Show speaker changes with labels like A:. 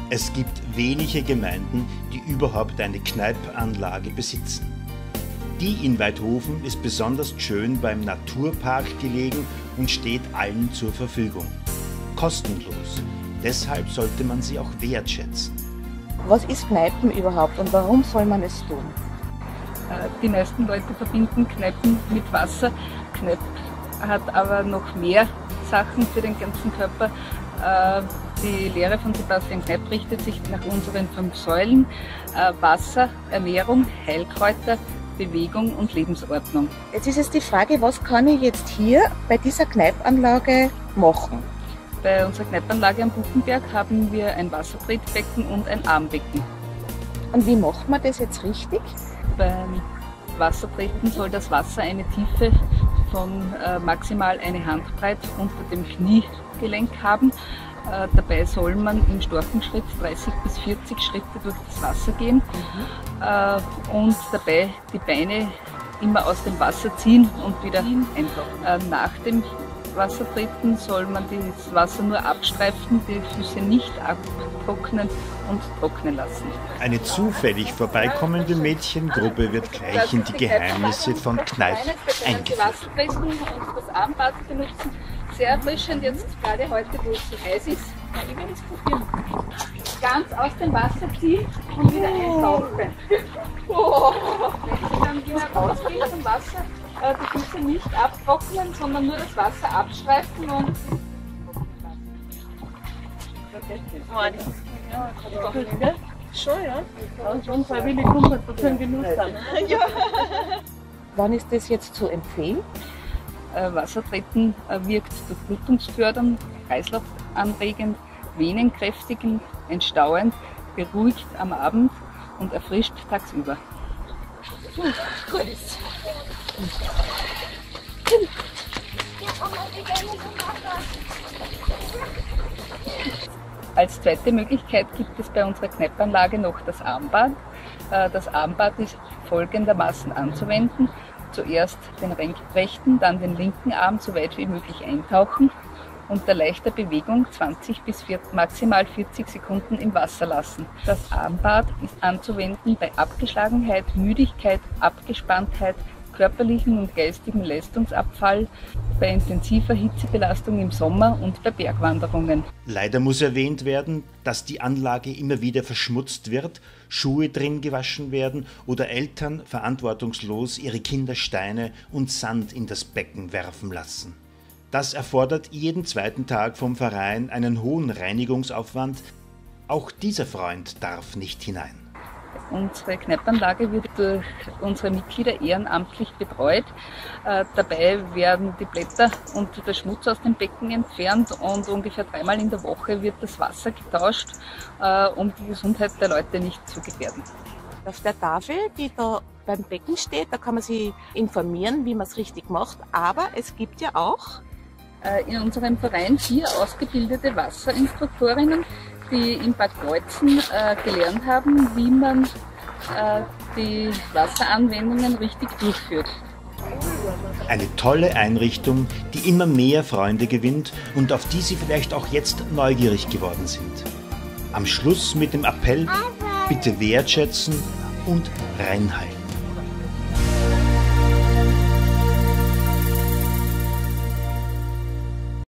A: Es gibt wenige Gemeinden, die überhaupt eine Kneipanlage besitzen. Die in Waidhofen ist besonders schön beim Naturpark gelegen und steht allen zur Verfügung. Kostenlos. Deshalb sollte man sie auch wertschätzen.
B: Was ist Kneipen überhaupt und warum soll man es tun?
C: Die meisten Leute verbinden Kneipen mit Wasser. Kneipp hat aber noch mehr Sachen für den ganzen Körper. Die Lehre von Sebastian Kneipp richtet sich nach unseren 5 Säulen: Wasser, Ernährung, Heilkräuter, Bewegung und Lebensordnung.
B: Jetzt ist es die Frage, was kann ich jetzt hier bei dieser Kneipanlage machen?
C: Bei unserer Kneipanlage am Buchenberg haben wir ein Wassertretbecken und ein Armbecken.
B: Und wie macht man das jetzt richtig?
C: Beim Wassertreten soll das Wasser eine Tiefe von maximal eine Handbreit unter dem Kniegelenk haben. Dabei soll man im Storchenschritt 30 bis 40 Schritte durch das Wasser gehen und dabei die Beine immer aus dem Wasser ziehen und wieder eintauchen. Nach dem Wassertreten soll man das Wasser nur abstreifen, die Füße nicht abtrocknen und trocknen lassen.
A: Eine zufällig vorbeikommende Mädchengruppe wird gleich in die Geheimnisse von Kneipp eingeführt.
C: Und das Armbad benutzen. Sehr erfrischend, jetzt gerade heute, wo es so heiß ist. Ich will es probieren. Ganz aus dem Wasser ziehen und wieder eintauchen. Wenn Sie dann wieder rausgehen vom Wasser, die Füße nicht abtrocknen, sondern nur das Wasser abstreifen und
D: Schon, ja. Schon freiwillig 100% Genuss dann. Ja.
B: Wann ist das jetzt zu empfehlen?
C: Wassertreten wirkt durchblutungsfördernd, kreislaufanregend, venenkräftigend, entstauend, beruhigt am Abend und erfrischt tagsüber. Als zweite Möglichkeit gibt es bei unserer Kneipanlage noch das Armbad. Das Armbad ist folgendermaßen anzuwenden: Zuerst den rechten, dann den linken Arm so weit wie möglich eintauchen, unter leichter Bewegung 20 bis maximal 40 Sekunden im Wasser lassen. Das Armbad ist anzuwenden bei Abgeschlagenheit, Müdigkeit, Abgespanntheit, körperlichen und geistigen Leistungsabfall, bei intensiver Hitzebelastung im Sommer und bei Bergwanderungen.
A: Leider muss erwähnt werden, dass die Anlage immer wieder verschmutzt wird, Schuhe drin gewaschen werden oder Eltern verantwortungslos ihre Kinder Steine und Sand in das Becken werfen lassen. Das erfordert jeden zweiten Tag vom Verein einen hohen Reinigungsaufwand. Auch dieser Freund darf nicht hinein.
C: Unsere Kneipanlage wird durch unsere Mitglieder ehrenamtlich betreut. Dabei werden die Blätter und der Schmutz aus dem Becken entfernt und ungefähr 3-mal in der Woche wird das Wasser getauscht, um die Gesundheit der Leute nicht zu gefährden.
B: Auf der Tafel, die da beim Becken steht, da kann man sich informieren, wie man es richtig macht. Aber es gibt ja auch
C: in unserem Verein 4 ausgebildete Wasserinstruktorinnen, die in Bad Kreuzen gelernt haben, wie man die Wasseranwendungen richtig durchführt.
A: Eine tolle Einrichtung, die immer mehr Freunde gewinnt und auf die Sie vielleicht auch jetzt neugierig geworden sind. Am Schluss mit dem Appell: bitte wertschätzen und reinhalten.